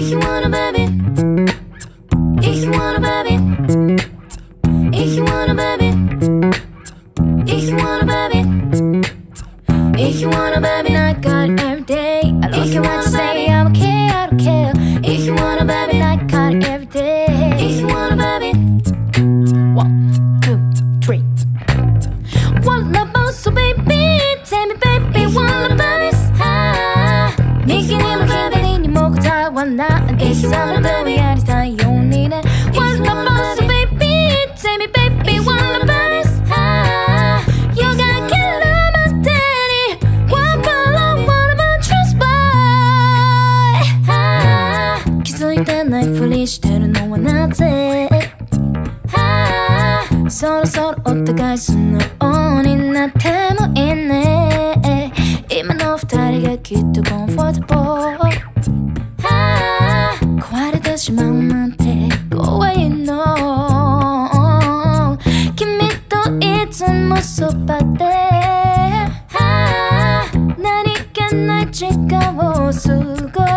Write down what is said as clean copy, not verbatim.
If you wanna baby, if you wanna baby, if you wanna baby, if you wanna baby, if you wanna baby, I got it every day. I love you what you say, I'm okay, I don't care. If you wanna baby, I got it every day. If you wanna baby, 1, 2, 3. What about so baby, tell me baby, what about this? Making him baby,你も答えはないでしょ。baby やりたいようにね。What about so baby, tell me baby, what about this? You gotta get out of my daddy. What about what about trust by? 気づいてないふりしてるのはなぜ？そろそろお互い素直になってもいいね。今の二人がきっとコンフォータブル。壊れてしまうなんて怖いの。君といつもそばで何気ない時間を過ご